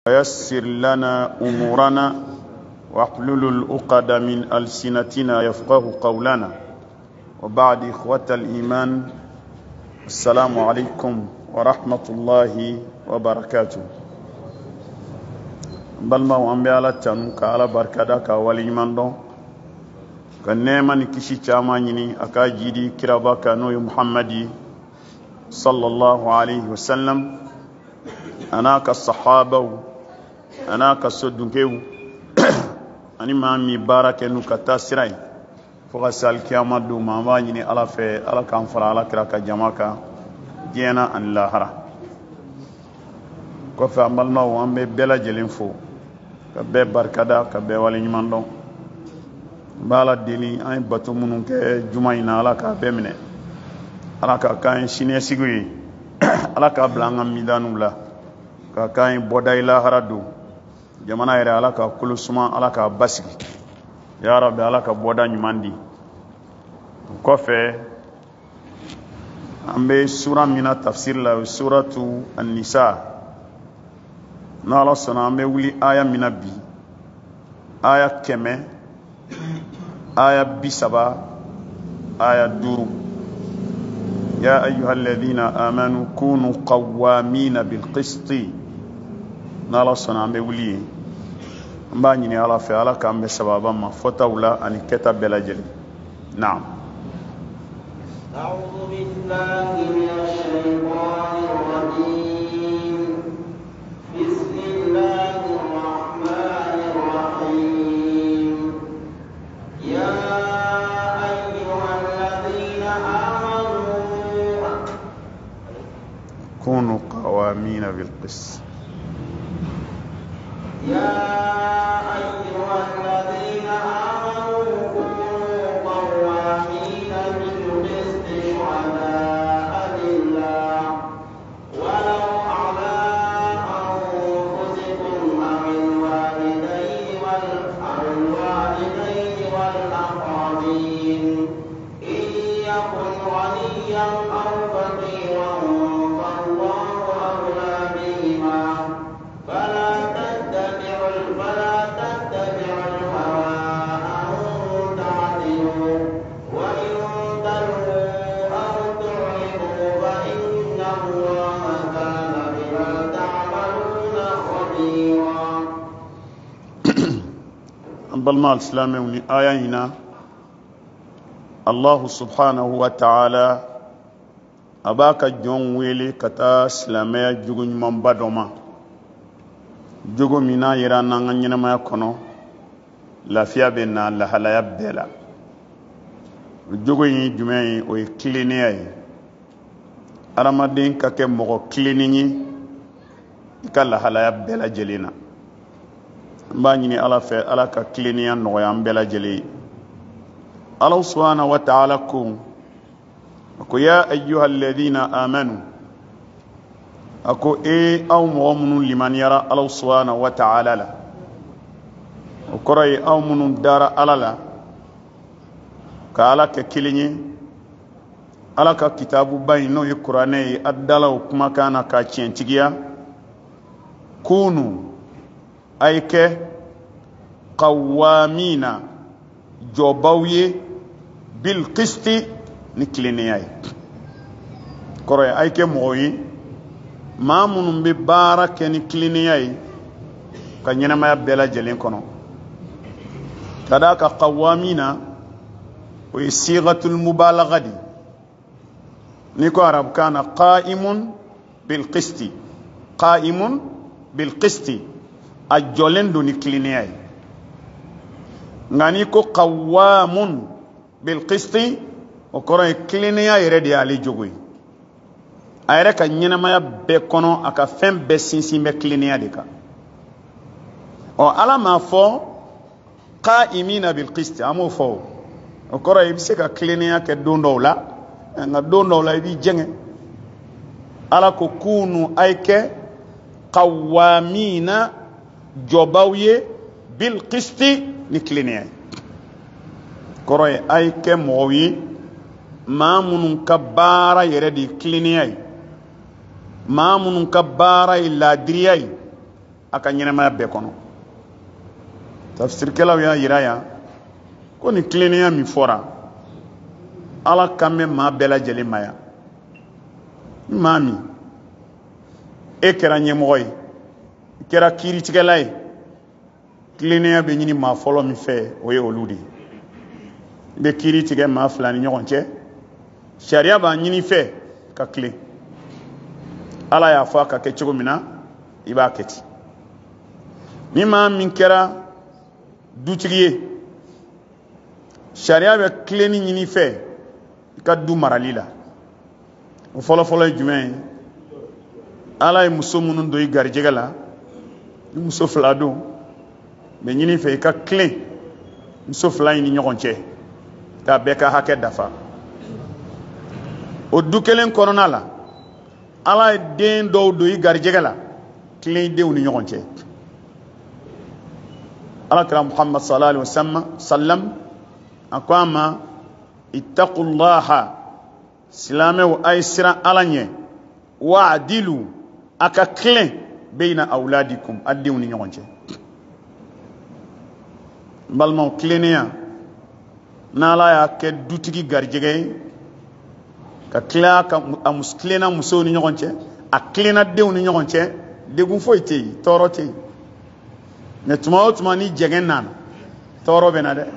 ويسر لنا أمورنا واحلل العقد من ألسنتنا يفقه قولنا. وبعد إخوة الإيمان، السلام عليكم ورحمة الله وبركاته. بالما وأنبياء الله تنوك على بركاتك والإيمان دون كنما نكشي تامانيني أكاجيدي كرابك نوي محمدي صلى الله عليه وسلم أنا كالصحابة أنا كالصدوكيو أني ما مي بارك نوكتا سراي فغسال كيامات دو مامانيني على في على كانفر على كراكا جماكا جينا أن لاهرة كوفي عملنا وأنبي بلا جلنفو كبه بركادا كبه والإيمان دون bala deli ay batu munun ke jumayna ala ka bemne ala ka kan shine sigui ala ka blanga midanu la ka kan bodai la haradu jamana ira ala ka kulusuma ala ka basigi ya rabbi ala ka boda nyumandi ko fe ambe sura mina tafsir la suratu an-nisa na ala sona ambe wuli aya mina bi aya keme آية بسبا آية دورو يا أيها الذين آمنوا كونوا قوامين بالقسط نالا صنع بولي مبانيني على فعلا كان بسبابا ما فتولا أن كتب بلاجل. نعم. أعوذ بالله من الشيطان الرجيم. بسم الله الرحمن الرحيم. يا أيها الذين آمنوا كونوا قوامين بالقسط. يا أيها الذين آمنوا كونوا قوامين بالقسط شهداء لله ولو على أنفسكم أو الوالدين والأقربين إن يكن غنيا أو فقيرا فالله أولى بهما فلا تتبعوا الهوى أن تعدلوا وإن تلووا أو تعرضوا فإن الله كان بما تعملون خبيرا. بالمال الإسلامي آية هنا الله سبحانه وتعالى أباك جون ويلي كتا سلامي جوغن من بدوما جوغو منا يرانا نغنينا ما يكونو لا فيا بينا لحلا يبدلا جوغو يجمعي وي كلينياي أرامدين كاكي مغو كلينيني إكا لحلا يبدلا جلينا mbanyini ala fe ala ka kliniya noya mbela jeli. Allah subhanahu wa ta'ala ko ya ayyuhal ladhina amanu ako aw mu'minun liman yara Allah subhanahu wa ta'ala la koray aw munun dara alala ka ala ka kilinyi ala ka kitabu bayno yi qur'ane addala kuma kana ka cientigiya kunu ayke qawamina jobawye bil qisti ni kliniyay koroy ayke moyi mamunum bi baraka ni kliniyay ka nyina ma bela jelen kono kadaka qawamina wa sighatul mubalaghati ni ko arab kana qa'imun bil qisti ajolen do ni kliniyay ngani ko qawamun bil qisti o koray kliniyay redi ali jogoy ayre ka nyina ma be kono aka fem be sinsi be kliniyay de ka o ala ma fo qa'imina bil qisti amo fo o koray bi se ka kliniyay ke do ndowla nga do ndowla bi jenge ala ko kunu ayke qawamina jobawye bil qisti ni kliniyay koroy ay ke mowi mamunun kabara yere di kliniyay mamunun kabara ila diriyay aka ɲɛnɛmaya bɛɛ kɔnɔ tafsirikɛlaw y'a yira yan ko ni tilennenya min fɔra ala kan bɛ maa bɛɛ lajɛlen ma yan maa min e kɛra ɲɛmɔgɔ ye i kɛra kiiritigɛla ye tilennenya bɛ ɲini maa fɔlɔ min fɛ o ye olu de ye i bɛ kiiri tigɛ maa fila ni ɲɔgɔn cɛ sariya b'a ɲini fɛ ka tilen ala y'a fɔ a ka kɛ cogo min na i b'a kɛ ten ni maa min kɛra dutigi ye sariya bɛ tilenni ɲini fɛ i ka du marali la o fɔlɔfɔlɔ ye jumɛn ye ala ye muso minnu don i garijɛgɛ la ni muso fila don bɛ ɲini fɛ i ka tilen muso fila in ni ɲɔgɔn cɛ k'a bɛɛ ka hakɛ dafa o du kelen kɔnɔna la ala ye den dɔw don i garijɛgɛ la tilen i denw ni ɲɔgɔn cɛ alakira muhammad sallallahu alaihi wasallam a ko a ma ittaqullaha silamɛw a ye siran ala ɲɛ wa'dilu a ka tilen bayna awladikum a denw ni ɲɔgɔn cɛ n balimaw tilennenya n'ala y'a kɛ dutigi garijɛgɛ ye ka tila a tilenna musow ni ɲɔgɔn cɛ a tilenna denw ni ɲɔgɔn cɛ degun foyi tɛ yen tɔɔrɔ tɛ yen mais tuma o tuma ni jɛngɛn nana tɔɔrɔ bɛ na dɛ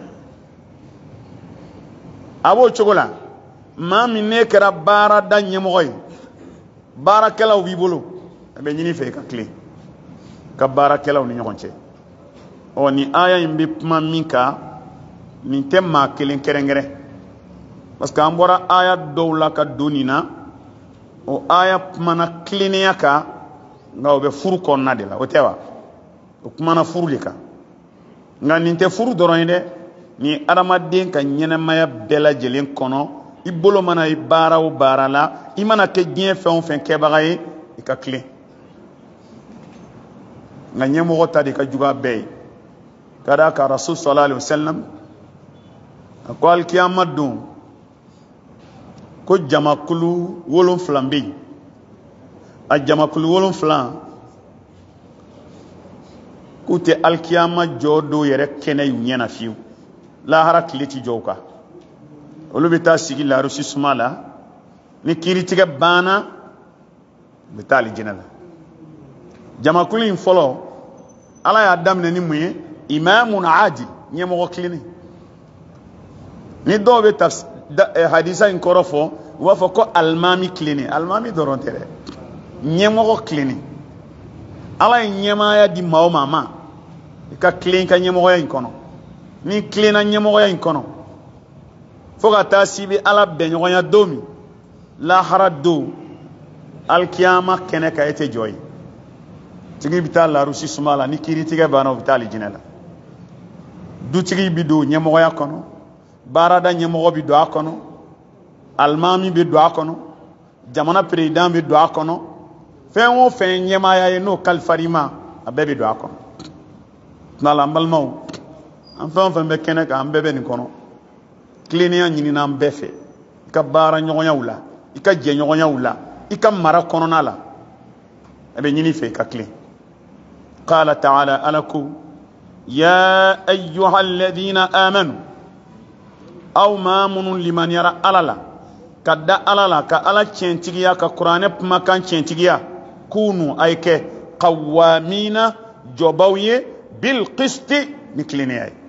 a b'o cogo la maa min ne kɛra baarada ɲɛmɔgɔ ye baarakɛlaw b'i bolo a bɛ ɲini fɛ i ka tilen ka baarakɛlaw ni ɲɔgɔn cɛ ni aya in bɛ kuma min kan nin tɛ maa kelen kɛrɛnkɛrɛn parce que an bɔra aya dɔw la ka don nin na o aya kumana tilennenya kan nka o bɛ furu kɔnɔna de la o tɛ wa o kumana furu de kan nka nin tɛ furu dɔrɔn ye dɛ ni adamaden ka ɲɛnɛmaya bɛɛ lajɛlen kɔnɔ i bolo mana i baara o baara la i mana kɛ diɲɛ fɛn o fɛn kɛbaga ye i ka tilen nka ɲɛmɔgɔ ta de ka jugu a bɛɛ ye ka d'a kan rasul sallallahu alaihi wasallam a ko alikiyama don ko jamakulu 7 bɛ yen a jamakulu 7 k'u tɛ alikiyama jɔ dɔw yɛrɛ kɛnɛ y'u ɲɛna fiyewu lahara tile ti jɔ u kan olu bɛ taa sigi larusi suma la ni kiiritigɛ banna u bɛ taa alijinɛ la jamakulu in fɔlɔ ala y'a daminɛ ni mun ye imamun adil ɲɛmɔgɔ tilennen ni dɔw bɛ hadisa in kɔrɔ fɔ u b'a fɔ ko alimami tilennen alimami dɔrɔn tɛ dɛ ɲɛmɔgɔ tilennen ala ye ɲɛmaaya di maa o maa ma i ka tilen ka ɲɛmɔgɔya in kɔnɔ ni tilenna ɲɛmɔgɔya in kɔnɔ fo ka taa si bɛ ala bɛnɲɔgɔnya don min lahara don alikiyama kɛnɛ ka e tɛ jɔ ye tigi bɛ taa larusi suma la ni kiiritigɛ banna u bɛ taa alijinɛ la dutigi bɛ don ɲɛmɔgɔya kɔnɔ baarada ɲɛmɔgɔ bɛ don a kɔnɔ alimami bɛ don a kɔnɔ jamana perezidan bɛ don a kɔnɔ fɛn o fɛn ɲɛmaaya ye n'o kalifara i ma a bɛɛ bɛ don a kɔnɔ n'ala an balimaw an fɛn o fɛn bɛ kɛnɛ kan an bɛɛ bɛ nin kɔnɔ tilennenya ɲinina an bɛɛ fɛ i ka baara ɲɔgɔnyaw la i ka jɛɲɔgɔnyaw la i ka mara kɔnɔna la a bɛ ɲini fɛ i ka tilen qala ta'ala ala ko ya ayyuha alladhina amanu aw maa minnu limaniyara ala la ka da ala la ka ala tiɲɛtigiya ka kuranɛ kumakan tiɲɛtigiya kunu a ye kɛ qawwamina jɔbaw ye bil qisti ni tilennenya ye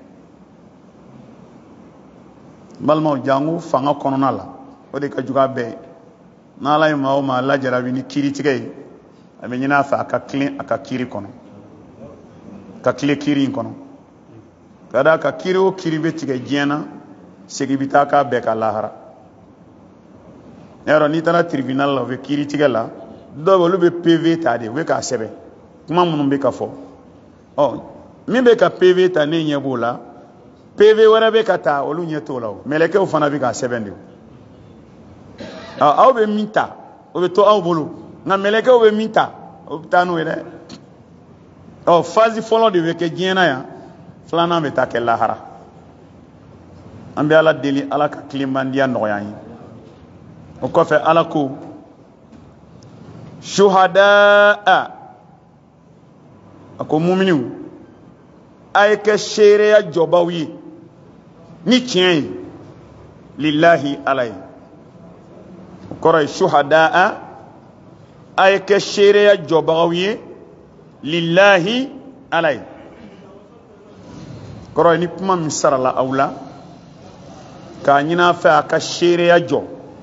balimaw jango fanga kɔnɔna la o de ka jugu a bɛɛ ye n'ala ye maa o maa lajarabi ni kiiritigɛ ye a bɛ ɲini a fɛ a ka tilen a ka kiiri kɔnɔ ka tilen kiiri in kɔnɔ ka da ka kiiri o kiiri bɛ tigɛ diɲɛ na segi bɛ taa k'a bɛɛ ka lahara yarɔ n'i taara tribunal la u bɛ kiiritigɛ la dɔw bɛ olu bɛ PV ta de u bɛ k'a sɛbɛn kuma minnu bɛ ka fɔ min bɛ ka PV ta ne ɲɛ b'o la PV wɛrɛ bɛ ka taa olu ɲɛ t'o la o mɛlɛkɛw fana bɛ k'a sɛbɛn de o aw bɛ min ta o bɛ to aw bolo nka mɛlɛkɛw bɛ min ta o bɛ taa n'o ye dɛ phase fɔlɔ de bɛ kɛ diɲɛ na yan filanan bɛ taa kɛ lahara an bɛ ala deli ala ka tilenbandiya nɔgɔya an ye o kɔfɛ ala ko shuhadaa ako muminiw ay ke shereya jobawi ni tiyen lillahi alay koray shuhadaa ay ke shereya jobawi lillahi alay koray ni kuma misarala awla ka nyina fa ka shereya jo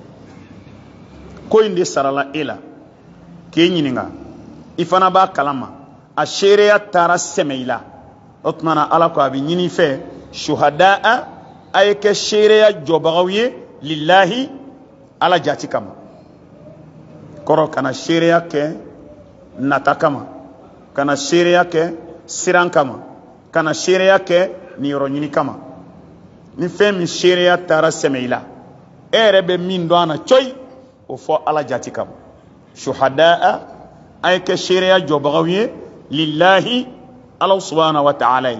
ko inde sarala ela ke nyininga ifana ba kalama a shereya tara semeila otmana ala ko abi nyini fe shuhadaa ay ke shereya jobagawiye lillahi ala jati kama koro kana shereya ke nata kama kana shereya ke siran kama kana shereya ke niyoro nyini kama ni fe mi shereya tara semeila erebe min do ana choy o fo ala jati kama shuhadaa ay ke shereya jobagawiye lillahi Allah subhanahu wa ta'ala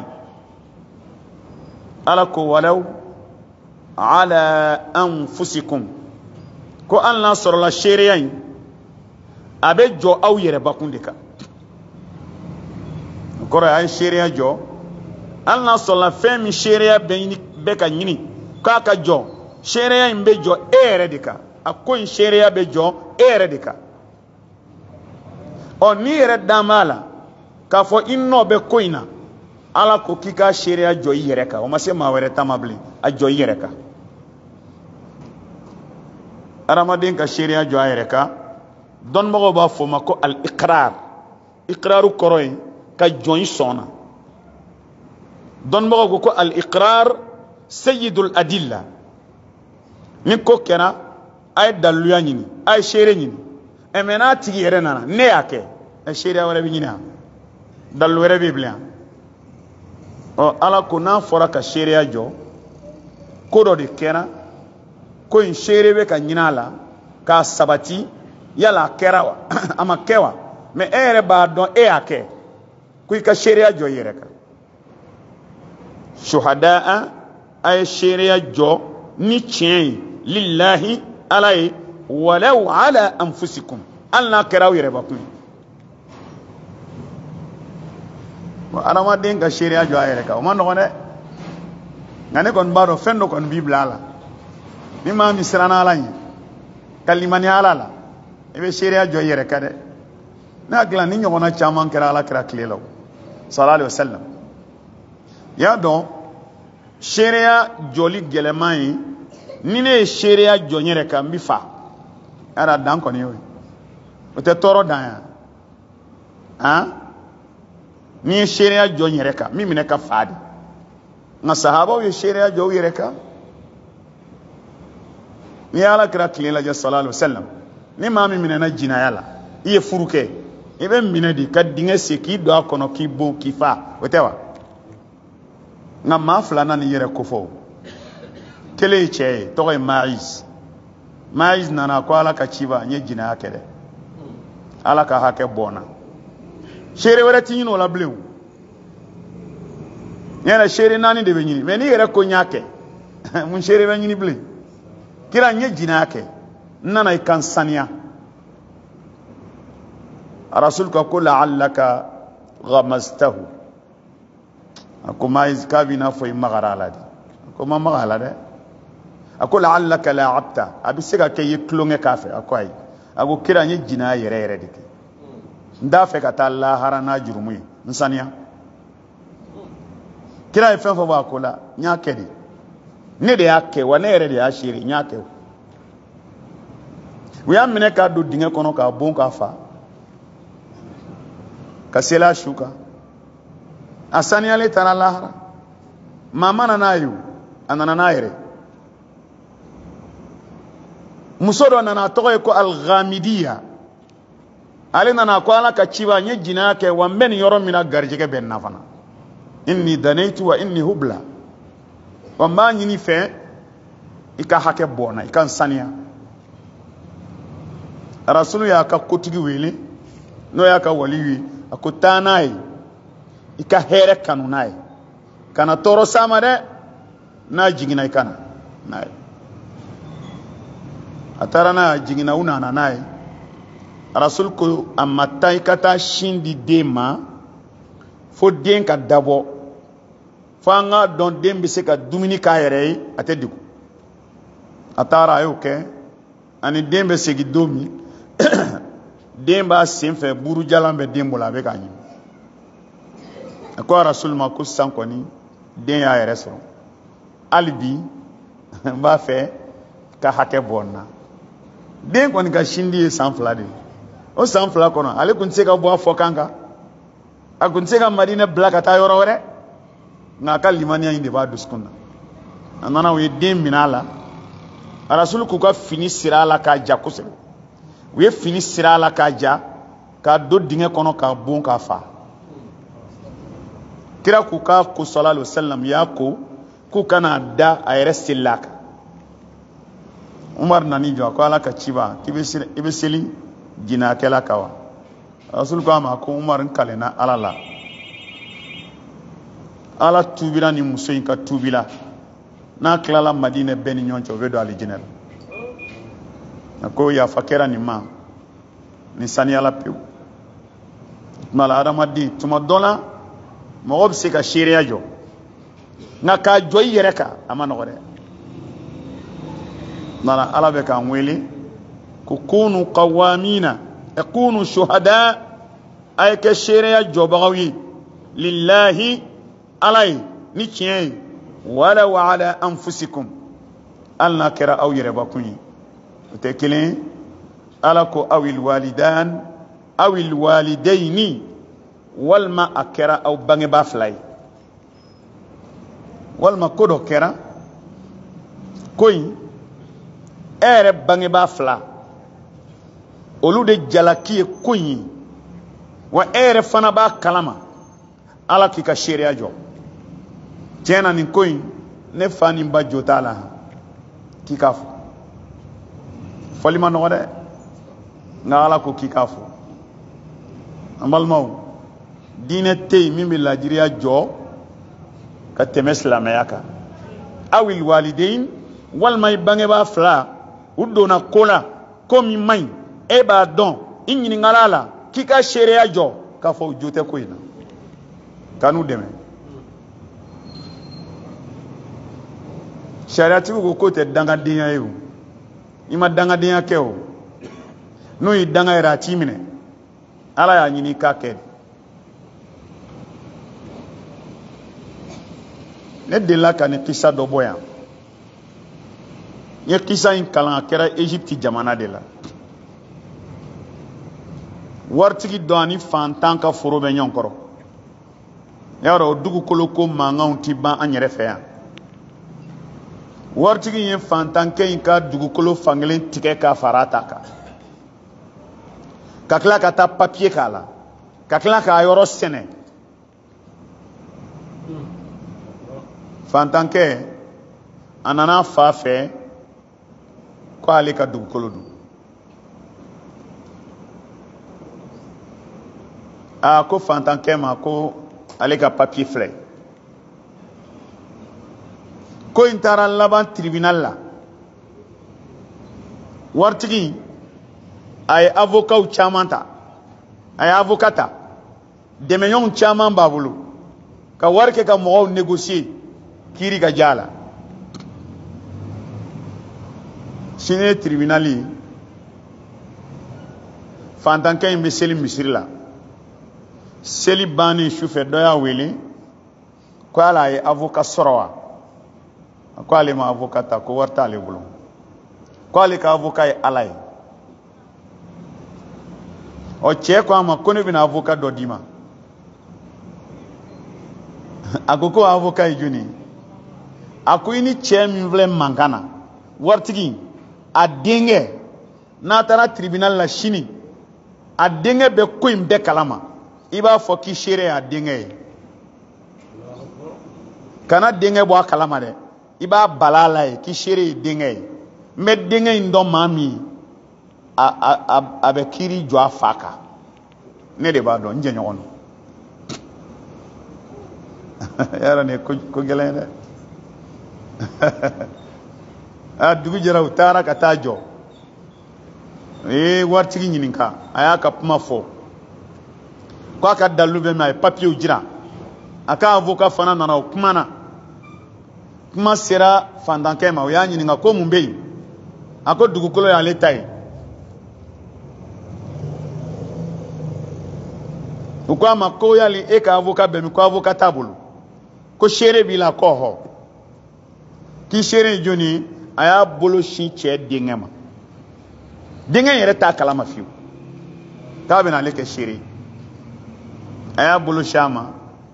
alako walau ala anfusikum ko Allah soro la shereya abe jo aw yere bakundika ko ay shereya jo Allah soro la femi shereya be ka nyini ka ka jo shereya imbe jo ere dika akon shereya be jo ere dika o ni ere damala ka fo inno be koina ala ko kika sheria jo yere ka o ma se ma were tamabli a jo yere ka aramadin ka sheria jo yere ka don mo ba fo ma ko al iqraru koroy ka join sona don mo ko al iqrar sayyidul adilla ni ko kena ay dalu yanyini ay shere nyini e mena tigi yere nana ne yake e sheria wala bi nyina dal were biblia o ala ko na fora ka sheria jo ko do de kera ko in shere be ka nyinala ka sabati yala kerawa ama kewa me ere ba don e ake ku ka sheria jo yere ka shuhadaa ay sheria jo ni chien lillahi alai walau ala anfusikum alna keraw yere ba ku arama den ka sheria jo ayere ka o man no ne ngane kon baro fendo kon bibla la ni ma mi sirana la ni kalimani ala la e be sheria jo yere ka de na gla ni nyona chaman kera ala kera klelo sallallahu alaihi wasallam ya don sheria joli gelemai ni ne sheria jo nyere ka mbi fa ara dan kon yo o te toro dan ya ha ni sheria jo nyere ka mimi ne ka fadi na sahaba wi sheria jo yere ka ni ala kira kila ja sallallahu alaihi wasallam ni mami mine na jina yala iye furuke ibe mine di ka dinga seki do akono ki bo ki fa otewa na mafla na ni yere ko fo kele che to ko maiz nana ko ala ka chiba nye jina yake de ala ka hake bona shere wala tinyi no la blew nyana shere nani de benyini me ni yere ko nyake mun shere benyini ble kira nye jina yake nana ikansania rasul ka ko la'allaka ghamaztahu akuma izkabina fo magarala di akuma magala de akula la'allaka la'abta abisika ke yiklonge kafe akwai ago kira nye jina yere dike nda fe ka ta Allah harana jurumu nsania kira ifen fo ba kola nya kedi ne de yake wa ne yere de ashiri nya ke wi amene ka do dinga kono ka bon ka fa ka sela shuka asania le tana lahara mama na nayu anana naire musodo nana togo ko al-ghamidiyya ale nana ko ala ka chiba nye jina ke wa men yoro mina garjege ben nafana inni danaitu wa inni hubla wa ma nyini fe ika hake bona ika sania rasulu ya ka kotigi wele no ya ka waliwi akutanai ika here kanunai kana toro samade na jigina ikana nai atarana jigina una na nai rasul ko amatai kata shindi dema fo den ka dabo fa nga don den bi se ka dumuni ka yɛrɛ ate digu atara ayo ke ani den be segi domi den ba sen fɛ buru jalan bɛ den bolo a bɛ ka ɲi ko rasul ma ko san kɔni den y'a yɛrɛ sɔrɔ hali bi n b'a fɛ ka hakɛ bɔ n na den kɔni ka sindi ye san 2 de o san 2 kɔnɔ ale kun tɛ se ka bɔ a fɔ kan kan a kun tɛ se ka Madinɛ bila ka taa yɔrɔ wɛrɛ nka a ka limaniya in de b'a dusukun na a nana u ye den minɛ a la rasul k'u ka fini sira a la k'a ja kosɛbɛ u ye fini sira a la k'a ja k'a don dingɛ kɔnɔ k'a bon k'a fa kira k'u ka ko sallallahu alaihi wasallam y'a ko k'u kana da a yɛrɛ seli a kan Umar nani jɔ ko ala ka ciba i bɛ seli jinakɛla kan wa rasul ko a ma ko Umar n kalenna ala la ala tubira ni muso in ka tubila n'a tilala Madinɛ bɛɛ ni ɲɔgɔn cɛ o bɛ don alijinɛ la ko yafa kɛra nin ma ni saniyala pewu tuma la adamaden tuma dɔ la mɔgɔ bɛ se ka seereya jɔ nka k'a jɔ i yɛrɛ kan a ma nɔgɔ dɛ nana ala bɛ k'an wele ko kunu qawamina kunu shuhada a ye kɛ seereya jɔbagaw ye lillahi ala ye ni tiɲɛ ye wala wa ala anfusikum hali n'a kɛra aw yɛrɛbakun ye o tɛ kelen ye ala ko awil walidan awil walidaini walima a kɛra aw bangebaa 2 ye walima ko dɔ kɛra ko in e yɛrɛ bangebaa 2 olu de jalaki ye ko in ye wa e yɛrɛ fana b'a kalama ala k'i ka seereya jɔ tiɲɛ na nin ko in ne fa ni ba jo t'a la k'i k'a fɔ fɔli ma nɔgɔ dɛ nka ala ko k'i k'a fɔ an balimaw diinɛ tɛ yen min bɛ laadiriya jɔ ka tɛmɛ silamɛya kan awil walidein walima i bangebaa 2 u donna ko la ko min man ɲi e b'a dɔn i ɲininkala la k'i ka seereya jɔ k'a fɔ u jo tɛ ko in na ka n'u dɛmɛ sariyatigiw ko tɛ dangadenya ye o i ma dangadenya kɛ o n'o ye danga yɛrɛ a t'i minɛ ala y'a ɲini k'a kɛ ne delila ka nin kisa dɔ bɔ yan n ye kisa in kalan a kɛra Egypte jamana de la waritigi dɔ ani fantan ka foro bɛ ɲɔgɔn kɔrɔ y'a dɔn o dugukolo ko mankanw tɛ ban an yɛrɛ fɛ yan waritigi ye fantankɛ in ka dugukolo fankelen tigɛ k'a fara ta kan ka tila ka taa papiye k'a la ka tila k'a yɔrɔ sɛnɛ fantankɛ a nana fa fɛ ko ale ka dugukolo don ko fantankɛ ma ko ale ka papiye filɛ ko in taara laban tribunal la waritigi a ye avocat caman ta a ye avocat ta dɛmɛɲɔgɔnw caman b'a bolo ka wari kɛ ka mɔgɔw négocier kiiri ka diya a la sini ye tribunal ye fantankɛ in bɛ seli misiri la seli bannen sufɛ dɔ y'a wele ko ala ye avocat sɔrɔ wa ko ale ma avocat ta ko wari t'ale bolo ko ale ka avocat ye ala ye o cɛ ko a ma ko ne bɛna avocat dɔ d'i ma a ko avocat ye jɔnni ye a ko i ni cɛ min filɛ mankan na waritigi a denkɛ n'a taara tribunal la sini a denkɛ bɛ ko in bɛɛ kalama i b'a fɔ k'i seere y'a denkɛ ye kana denkɛ bɔ a kalama dɛ i b'a bala la ye k'i seere ye denkɛ ye n bɛ denkɛ in dɔn maa min a bɛ kiiri jɔ a fa kan ne de b'a dɔn n jɛɲɔgɔn don yàrá ni ko gɛlɛn dɛ dugu jɛra u taara ka taa jɔ waritigi ɲininka a y'a ka kuma fɔ ko a ka dalilu bɛ min a ye papiyew jira aka avocat fana nana o kumana kuma sera fandankɛ ma o y'a ɲininka ko mun bɛ yen a ko dugukolo y'ale ta ye u ko a ma ko yali e ka avocat bɛ min ko avocat t'a bolo ko seere b'i la kɔ hɔ k'i seere ye jɔnni a y'a bolo sin cɛ denkɛ ma denkɛ yɛrɛ t'a kalama fiyewu k'a bɛna ale kɛ seere a y'a bolo sin a ma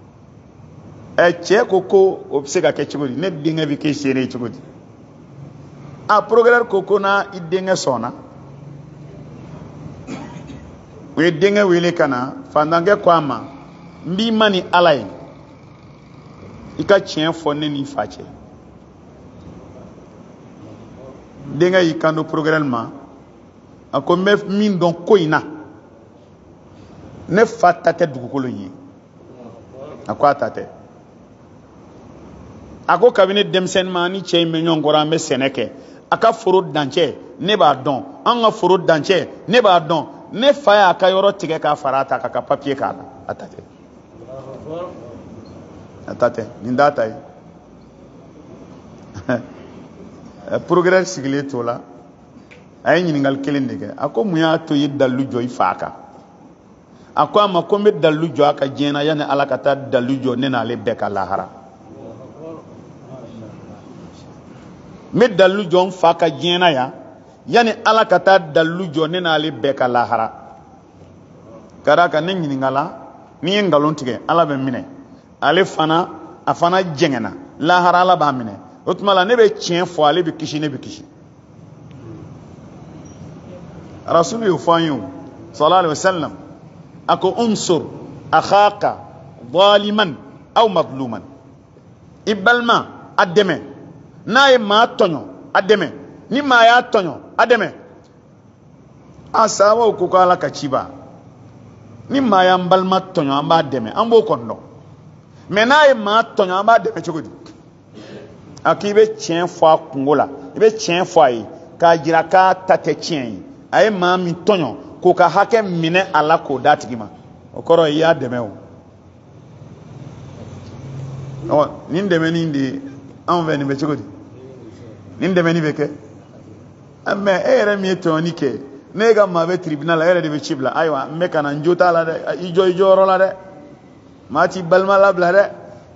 cɛ ko ko o bɛ se ka kɛ cogo di ne denkɛ bɛ kɛ seere ye cogo di a procureur ko na i denkɛ sɔnna u ye denkɛ wele ka na fandankɛ ko a ma n b'i ma ni ala ye i ka tiɲɛ fɔ ne n'i fa cɛ denkɛ y'i kanto procureur ma a ko n bɛ min dɔn ko in na ne fa ta tɛ dugukolo in ye a ko a ta tɛ a ko kabini denmisɛnnin ma ni cɛ in bɛ ɲɔgɔn kɔrɔ an bɛ sɛnɛ kɛ a ka foro dancɛ ne b'a dɔn an ka foro dancɛ ne b'a dɔn ne fa y'a ka yɔrɔ tigɛ k'a fara a ta k'a ka papiye k'a la a ta tɛ a ta tɛ nin t'a ta ye procureur sigilen to la a ye ɲininkali kelen de kɛ a ko mun y'a to i ye dalilu jɔ i fa kan a ko a ma ko n bɛ dalilu jɔ a ka diɲɛ na yanni ala ka taa dalilu jɔ ne n'ale bɛɛ ka lahara n bɛ dalilu jɔ n fa ka diɲɛ na yan yanni ala ka taa dalilu jɔ ne n'ale bɛɛ ka lahara ka d'a kan ne ɲininkala n'i ye nkalon tigɛ ala bɛ minɛ ale fana a fana jɛngɛnna lahara ala b'a minɛ o tuma la ne bɛ tiɲɛ fɔ ale bɛ kisi ne bɛ kisi rasulu y'o fɔ an ye o sallallahu alaihi wasallam a ko unsur akhaka zaliman aw madluman i balima a dɛmɛ n'a ye maa tɔɲɔ a dɛmɛ ni maa y'a tɔɲɔ a dɛmɛ a sababu ko ko ala ka ciba ni maa y'an balima tɔɲɔ an b'a dɛmɛ an b'o kɔni dɔn mɛ n'a ye maa tɔɲɔ an b'a dɛmɛ cogo di a k'i bɛ tiɲɛ fɔ a kungo la i bɛ tiɲɛ fɔ a ye k'a jira k'a ta tɛ tiɲɛ ye a ye maa min tɔɲɔ k'o ka hakɛ minɛ a la k'o d'a tigi ma o kɔrɔ i y'a dɛmɛ o nin dɛmɛni de anw fɛ nin bɛ cogo di nin dɛmɛni bɛ kɛ mɛ e yɛrɛ min ye tɔɲɔni kɛ ne ka maa bɛ tribunal la e yɛrɛ de bɛ ci bila ayiwa n bɛ ka na n jo t'a la dɛ i jɔ i jɔyɔrɔ la dɛ maa t'i balima labila dɛ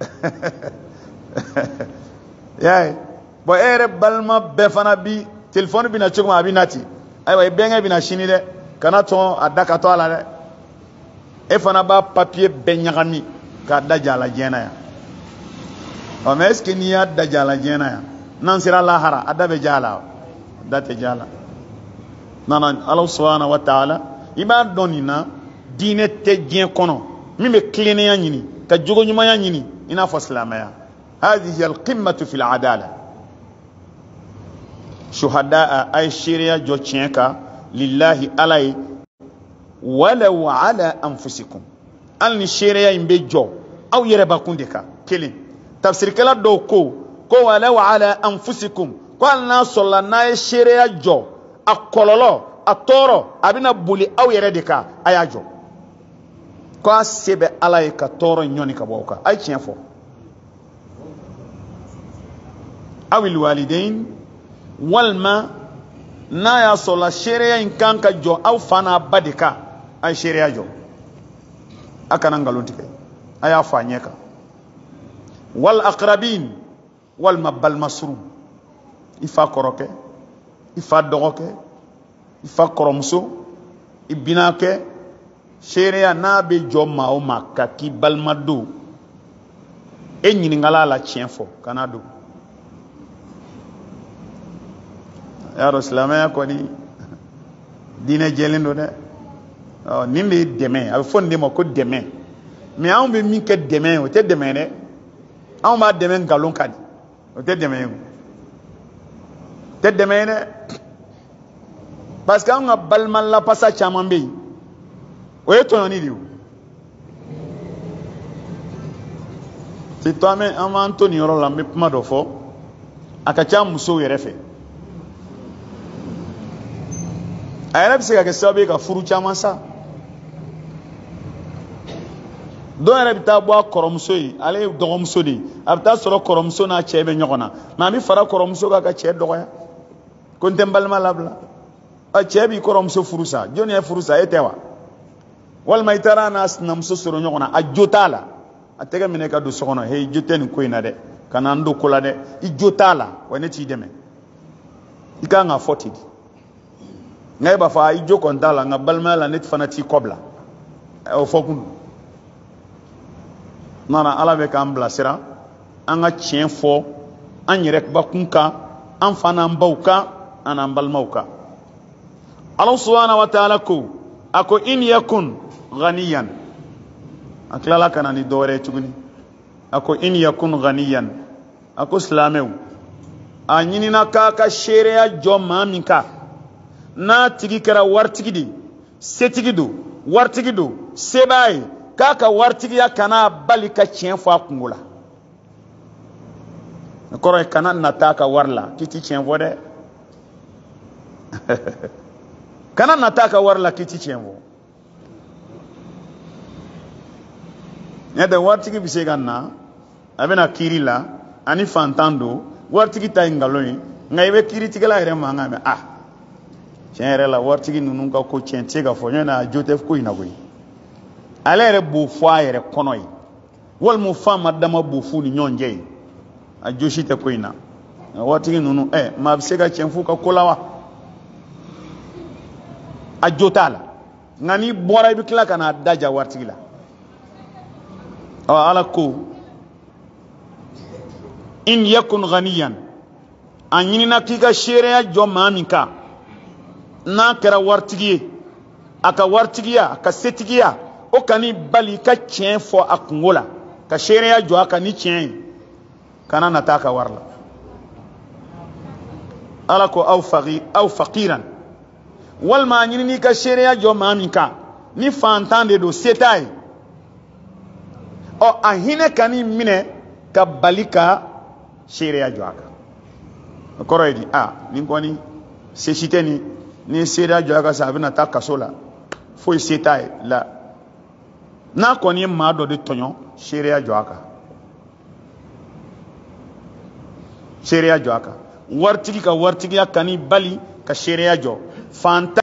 y'a ye bɔn e yɛrɛ balima bɛɛ fana bi telefɔni bɛ na cogo min a bɛ na ten ayiwa i bɛnkɛ bɛ na sini dɛ kana tɔn a da ka to a la dɛ e fana b'a papiye bɛɛ ɲagami k'a da ja a la diɲɛ na yan ɔ mɛ est ce que n'i y'a da ja a la diɲɛ na yan n'an sera lahara a da bɛ ja a la a da tɛ ja a la nana ala subhanahu wa ta'ala i b'a dɔn nin na diinɛ tɛ diɲɛ kɔnɔ min bɛ tilennenya ɲini ka jogo ɲumanya ɲini i n'a fɔ silamɛya هذه القمة في العدالة شهداء أي شريعة جوتشينكا لله علي ولو على أنفسكم أن الشريعة ينبجو أو يربكون ديكا كلين تفسير كلا دوكو كو ولو على أنفسكم قال ناس الله ناي شريعة جو أقولوا أطورو أبينا بولي أو يردكا أيا جو كو سيبه علي كطورو نيوني كبوكا أي تشينفو أو الوالدين والما نايا صلا شريعة إن كان كجو أو فانا بدكا أي شريعة جو أكنا نقولونتك أي فانيكا والأقربين والمبال مسرو إفا كروك إفا دوغوك إفا كرمسو إبناك شريعة نابي جو ما وما كاكي بالمدو إني نغالا لا تشينفو كنادو yaro silamɛya kɔni diinɛ jɛlen don dɛ nin de ye dɛmɛ a bɛ fɔ nin de ma ko dɛmɛ mɛ anw bɛ min kɛ dɛmɛ o tɛ dɛmɛ dɛ anw b'a dɛmɛ nkalon ka di o tɛ dɛmɛ ye o tɛ dɛmɛ ye dɛ parce que anw ka balima lapasa caman bɛ yen o ye tɔɲɔni de ye o surtout an b'an to nin yɔrɔ la n bɛ kuma dɔ fɔ a ka ca musow yɛrɛ fɛ. A yɛrɛ bɛ se ka kɛ sababu ye ka furu caman sa dɔw yɛrɛ bɛ taa bɔ a kɔrɔmuso ye ale ye dɔgɔmuso de ye a bɛ taa sɔrɔ kɔrɔmuso n'a cɛ bɛ ɲɔgɔn na mais a bɛ fara kɔrɔmuso kan ka cɛ dɔgɔya ko n tɛ n balima labila cɛ b'i kɔrɔmuso furu sa jɔnni ye furu sa e tɛ wa walima i taara n'a sinamuso sɔrɔ ɲɔgɔn na a jo t'a la a tɛgɛ minɛ ka don so kɔnɔ he jo tɛ nin ko in na dɛ ka na n don ko la dɛ i jo t'a la wa ne t'i dɛmɛ i kan ka fɔ ten de nka e b'a fɔ i jo kɔni t'a la nka balimaya la ne fana t'i kɔ bila o fɔ kun nana ala bɛ k'an bilasira an ka tiɲɛ fɔ an yɛrɛ bakun kan an fa n'an baw kan an n'an balimaw kan ala subhanahu wa ta'ala ko a ko in yakun ghaniyan a tilala ka na ni dɔ wɛrɛ ye tuguni a ko in yakun ghaniyan a ko silamɛw a ɲinina k'a ka seereya jɔ maa min kan n'a tigi kɛra waritigi de setigi don waritigi don se b'a ye k'a ka waritigiya kana bali ka tiɲɛ fɔ a kungo la o kɔrɔ ye kana nata a ka wari la k'i ti tiɲɛ fɔ dɛ kana nata a ka wari la k'i ti tiɲɛ fɔ n'o tɛ waritigi bɛ se ka na a bɛna kiiri la ani fantan don waritigi ta ye nkalon ye nka i bɛ kiiritigɛla yɛrɛ mankan mɛn a tiɲɛ yɛrɛ la waritigi ninnu ka ko tiɲɛ tɛ se ka fɔ ɲɔgɔn na a jo tɛ ko in na koyi ale yɛrɛ b'o fɔ a yɛrɛ kɔnɔ ye walima fa ma dama b'o f'u ni ɲɔgɔn cɛ ye a jo si tɛ ko in na waritigi ninnu maa bɛ se ka tiɲɛ f'u ka ko la wa a jo t'a la nka n'i bɔra i bɛ tila ka n'a da ja waritigi la ala ko in yakun ghaniyan a ɲinina k'i ka seereya jɔ maa min kan n'a kɛra waritigi ye a ka waritigiya a ka setigiya o kan'i bali ka tiɲɛ fɔ a kungo la ka seereya jɔ a kan ni tiɲɛ ye kana nata a ka wari la ala ko aw faqiran walima a ɲinini ka seereya jɔ maa min kan ni fantan de don se t'a ye a hinɛ kan'i minɛ ka bali ka seereya jɔ a kan o kɔrɔ ye di nin kɔni se si tɛ nin ni ye seereya jɔ a kan sa a bɛna taa kaso la foyi se t'a ye la n'a kɔni ye maa dɔ de tɔɲɔ seereya jɔ a kan seereya jɔ a kan waritigi ka waritigiya kan'i bali ka seereya jɔ fantan